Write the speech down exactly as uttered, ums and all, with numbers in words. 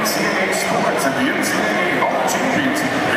C A A sports and the N C A A All Champion Team.